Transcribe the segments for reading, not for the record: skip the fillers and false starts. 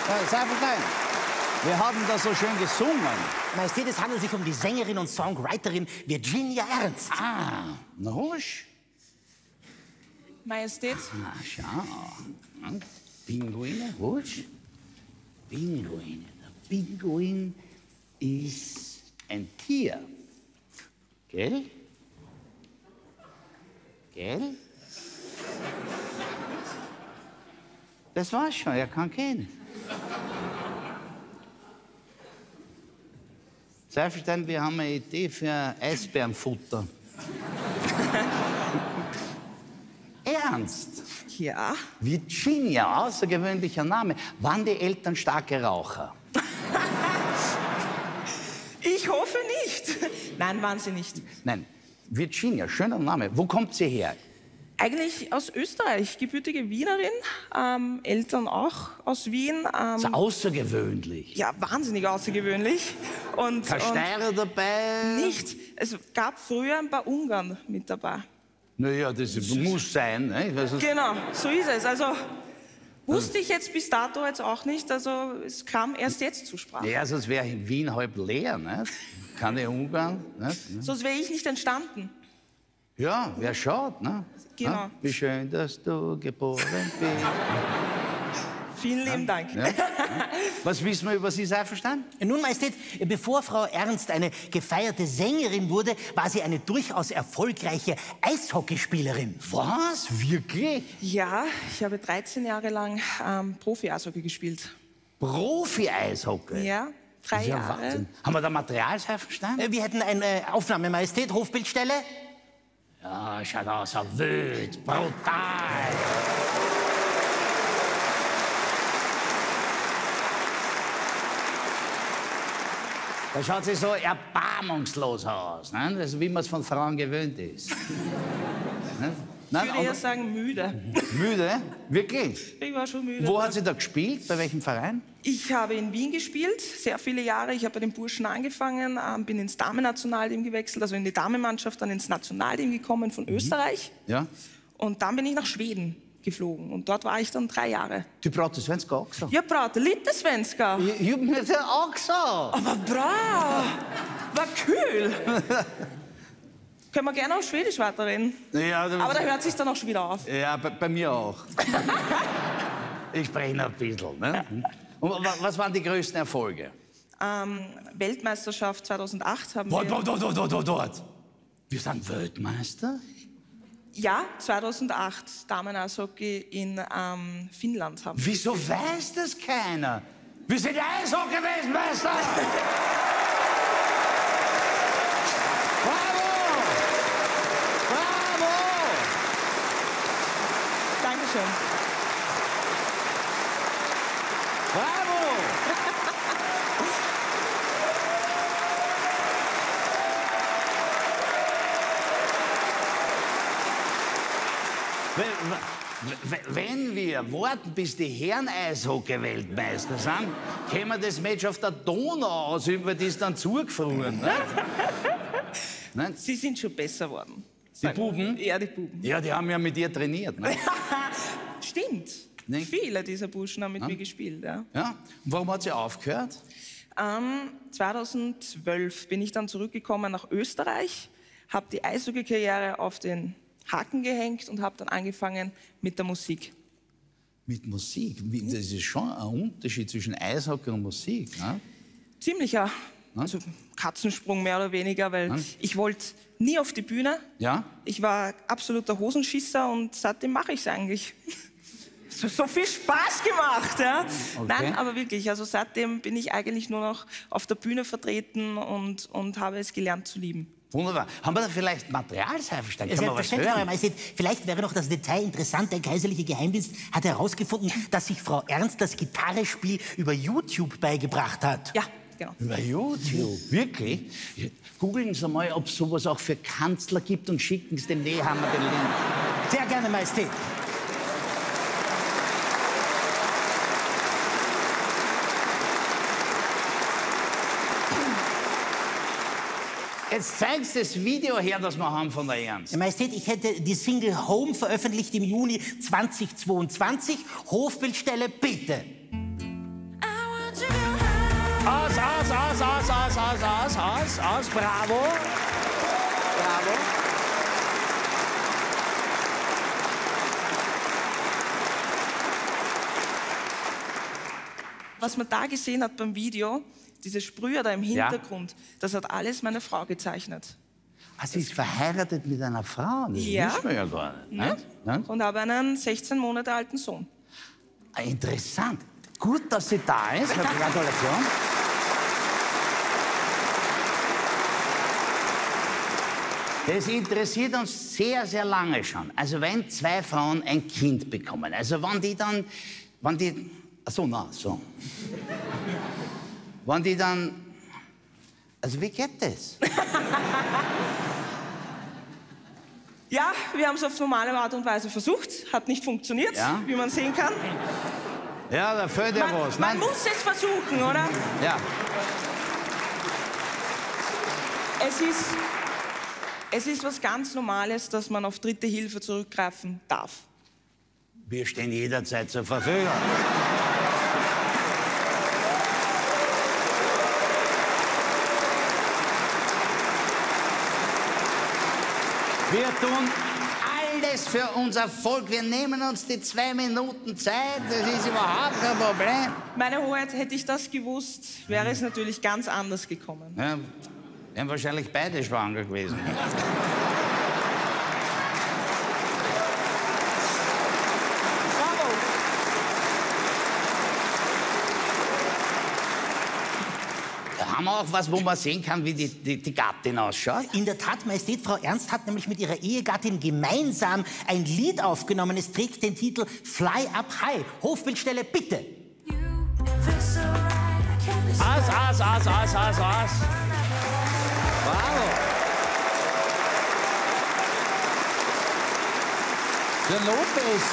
Seiferstein, wir haben das so schön gesungen. Majestät, es handelt sich um die Sängerin und Songwriterin Virginia Ernst. Ah, na husch. Majestät. Ah, schau. Hm? Pinguine, husch. Pinguine. Der Pinguin ist ein Tier. Gell? Gell? Das war's schon, er kann gehen. Seiferstein, wir haben eine Idee für Eisbärenfutter. Ernst? Ja. Virginia, außergewöhnlicher Name. Waren die Eltern starke Raucher? Ich hoffe nicht. Nein, waren sie nicht. Nein, Virginia, schöner Name. Wo kommt sie her? Eigentlich aus Österreich, gebürtige Wienerin, Eltern auch aus Wien. Das ist außergewöhnlich. Ja, wahnsinnig außergewöhnlich. Kein Steirer dabei? Nicht. Es gab früher ein paar Ungarn mit dabei. Naja, das muss sein. Ne? Genau, so ist es. Also wusste ich jetzt bis dato jetzt auch nicht. Also es kam erst jetzt zur Sprache. Ja, sonst wäre in Wien halb leer. Ne? Keine Ungarn. Ne? Sonst wäre ich nicht entstanden. Ja, wäre schade. Ne? Genau. Ja? Wie schön, dass du geboren bist. Vielen lieben Dank. Ja? Was wissen wir über Sie, Seiferstein? Nun, Majestät, bevor Frau Ernst eine gefeierte Sängerin wurde, war sie eine durchaus erfolgreiche Eishockeyspielerin. Was? Wirklich? Ja, ich habe 13 Jahre lang Profi-Eishockey gespielt. Profi-Eishockey? Ja, 3 Ja, Jahre. Wahnsinn. Haben wir da Material, Seiferstein? Wir hätten eine Aufnahme, Majestät, Hofbildstelle. Ja, schaut aus, so wild, brutal. Da schaut sie so erbarmungslos aus, ne? Also, wie man es von Frauen gewöhnt ist. Ne? Nein, Ich würde eher sagen müde. müde? Wirklich? Ich war schon müde. Wo hat sie da gespielt? Bei welchem Verein? Ich habe in Wien gespielt, sehr viele Jahre. Ich habe bei den Burschen angefangen, bin ins Damennationalteam gewechselt, also in die Damenmannschaft, dann ins Nationalteam gekommen von Österreich. Ja. Und dann bin ich nach Schweden geflogen. Und dort war ich dann 3 Jahre. Du pratar svenska också. Jag pratar lite svenska. Jag pratar också. Aber bra! War cool! Können wir gerne auf Schwedisch weiterreden. Ja, Aber da hört sich dann auch schon wieder auf. Ja, bei mir auch. Ich spreche noch ein bisschen. Ne? Und was waren die größten Erfolge? Weltmeisterschaft 2008 haben wir... Dort. Wir sind Weltmeister? Ja, 2008 Damen-Eishockey in Finnland haben wir. Wieso weiß das keiner? Wir sind Eishockey-Weltmeister! Bravo! Bravo! Dankeschön. Bravo! Wenn wir warten, bis die Herren Eishockey-Weltmeister sind, können wir das Match auf der Donau ausüben, weil die ist dann zugefroren. Ne? Nein? Sie sind schon besser geworden. Die Buben? Ja, die Buben. Ja, die haben ja mit ihr trainiert. Ne? Stimmt. Nicht? Viele dieser Burschen haben mit mir gespielt. Ja. Ja? Und warum hat sie aufgehört? 2012 bin ich dann zurückgekommen nach Österreich, habe die Eishockey-Karriere auf den Haken gehängt und habe dann angefangen mit der Musik. Mit Musik? Das ist schon ein Unterschied zwischen Eishockey und Musik. Ne? Ziemlicher, also Katzensprung mehr oder weniger, weil ich wollte nie auf die Bühne. Ja? Ich war absoluter Hosenschisser und seitdem mache ich es eigentlich. So viel Spaß gemacht, ja. Okay. Nein, aber wirklich, also seitdem bin ich eigentlich nur noch auf der Bühne vertreten und habe es gelernt zu lieben. Wunderbar. Haben wir da vielleicht Material, Seiferstein? Kann man was Selbstverständlich, Euer hören? Majestät. Vielleicht wäre noch das Detail interessant. Der kaiserliche Geheimdienst hat herausgefunden, dass sich Frau Ernst das Gitarrespiel über YouTube beigebracht hat. Ja, genau. Über YouTube? Wirklich? Googeln Sie mal, ob es sowas auch für Kanzler gibt und schicken Sie dem Nehammer den Link. Sehr gerne, Majestät. Jetzt zeigst du das Video her, das wir haben von der Ernst. Majestät, ich hätte die Single Home veröffentlicht im Juni 2022. Hofbildstelle, bitte. Aus, bravo. Bravo. Was man da gesehen hat beim Video, diese Sprüher da im Hintergrund, das hat alles meine Frau gezeichnet. Ah, sie ist verheiratet mit einer Frau? Das wissen wir ja gar nicht. Ja. Ne? Und habe einen 16 Monate alten Sohn. Ah, interessant. Gut, dass sie da ist. Gratulation. Das interessiert uns sehr, sehr lange schon. Also wenn zwei Frauen ein Kind bekommen, also wenn die, also wie geht das? Ja, wir haben es auf normale Art und Weise versucht, hat nicht funktioniert, wie man sehen kann. Ja, da fällt ja was. Man muss es versuchen, oder? Ja. Es ist was ganz Normales, dass man auf dritte Hilfe zurückgreifen darf. Wir stehen jederzeit zur Verfügung. Wir tun alles für unser Volk. Wir nehmen uns die 2 Minuten Zeit. Das ist überhaupt kein Problem. Meine Hoheit, hätte ich das gewusst, wäre es natürlich ganz anders gekommen. Ja, wären wahrscheinlich beide schwanger gewesen. Bravo! Haben wir auch was, wo man sehen kann, wie die Gattin ausschaut? In der Tat, Majestät, Frau Ernst hat nämlich mit ihrer Ehegattin gemeinsam ein Lied aufgenommen. Es trägt den Titel Fly Up High. Hofbildstelle, bitte. Aus. Bravo. Ja, noch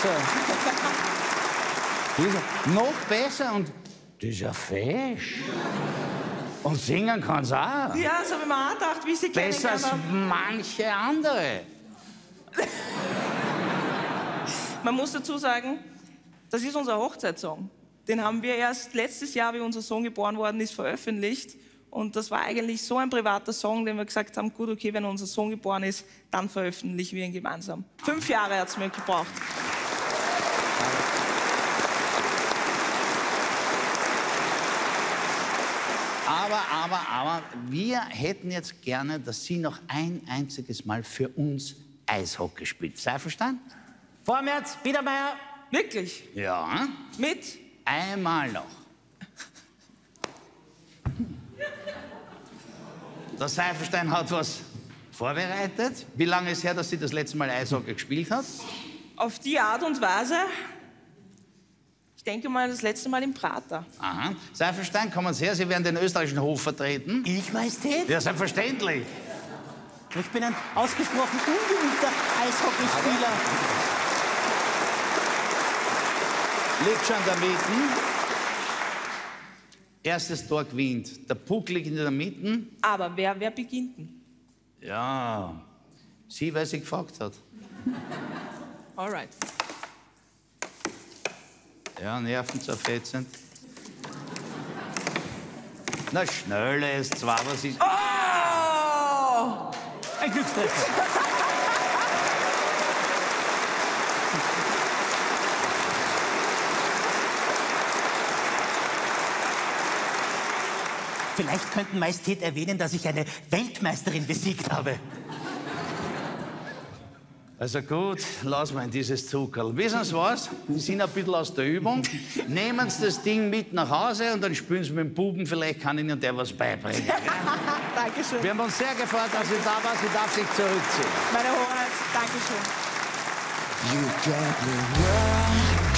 besser. Noch besser und das ist ja fesch. Und singen kann es auch. Ja, das habe ich mir auch gedacht, wie ich sie Besser als kennengelernt habe. manche andere. Man muss dazu sagen, das ist unser Hochzeitssong. Den haben wir erst letztes Jahr, wie unser Sohn geboren worden ist, veröffentlicht. Und das war eigentlich so ein privater Song, den wir gesagt haben, gut, okay, wenn unser Sohn geboren ist, dann veröffentlichen wir ihn gemeinsam. 5 Jahre hat es mir gebraucht. Aber wir hätten jetzt gerne, dass Sie noch ein einziges Mal für uns Eishockey spielt. Seifelstein? Vormärz, Biedermeier. Wirklich? Ja. Mit? Einmal noch. Der Seifelstein hat was vorbereitet. Wie lange ist her, dass sie das letzte Mal Eishockey gespielt hat? Auf die Art und Weise, ich denke mal, das letzte Mal im Prater. Aha. Seifelstein, kommen Sie her, Sie werden den österreichischen Hof vertreten. Ich, Majestät? Ja, selbstverständlich. Ich bin ein ausgesprochen ungeübter Eishockeyspieler. Liegt schon da mitten. Erstes Tor gewinnt. Der Puck liegt in der Mitte. Aber wer beginnt denn? Ja, sie, weil sie gefragt hat. Alright. Ja, nervenzerfetzend. Na, schnell ist zwar, was ist... Oh! Ein Glückstreffer. Vielleicht könnten Majestät erwähnen, dass ich eine Weltmeisterin besiegt habe. Also gut, lassen wir in dieses Zuckerl. Wissen Sie was? Sie sind ein bisschen aus der Übung. Nehmen Sie das Ding mit nach Hause und dann spielen Sie mit dem Buben. Vielleicht kann Ihnen der was beibringen. Dankeschön. Wir haben uns sehr gefreut, dass Sie da waren. Sie darf sich zurückziehen. Meine Hoheit, Dankeschön. You got me wrong.